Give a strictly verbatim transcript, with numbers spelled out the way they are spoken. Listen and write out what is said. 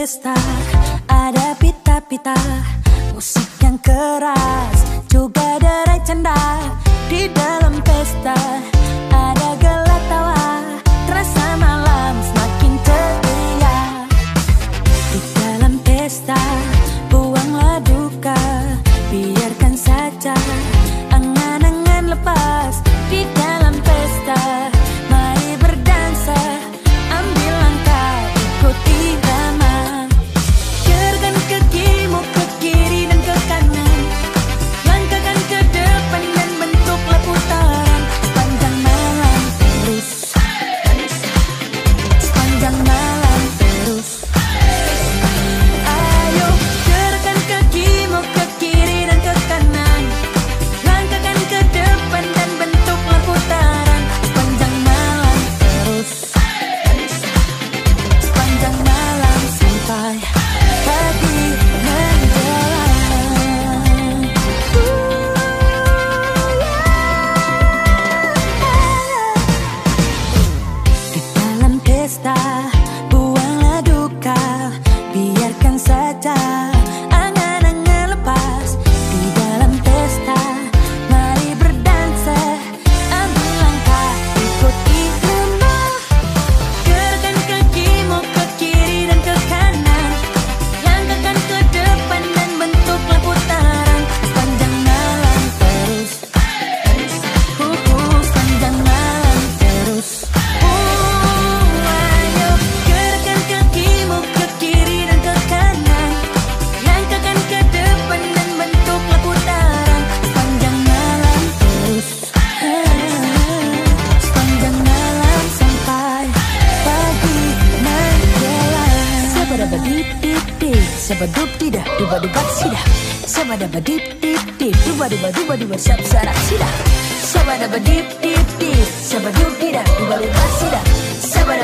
pesta, ada pita-pita, musik yang keras, juga derai canda. Di dalam pesta ada gelak tawa, terasa malam semakin ceria. Di dalam pesta buanglah duka, biarkan saja angan-angan lepas. Di dalam pesta mari berdansa, ambil langkah ikuti irama. Gerakkan kakimu ke kiri dan ke kanan, langkahkan ke depan dan bentuklah putaran. Sepanjang malam terus, sepanjang malam terus. Ayo gerakkan kakimu ke kiri dan ke kanan, langkahkan ke depan dan bentuklah putaran. Sepanjang malam terus, sepanjang malam sampai pagi menjelang. Di dalam pesta buanglah duka, biarkan saja angan-angan lepas. Di dalam pesta mari berdansa, ambil langkah ikuti irama. Gerakkan kakimu ke kiri dan ke kanan, langkahkan ke depan dan bentuklah putaran. Sepanjang malam terus, uh, sepanjang malam terus. Uh, ayo gerakkan kakimu ke kiri dan ke kanan, langkahkan ke depan dan bentuklah putaran. Sepanjang malam terus, sepanjang malam sampai pagi menjelang. Sabadabadip-dip-dip, sabadub-didah, duba-dubat-sidah. Sabadabadip-dip-dip, duba-duba-duba-duba, sab-sarak-sidah. Sabadabadip-dip-dip, sabadub-didah, duba-dubat-sidah. Sabadabadip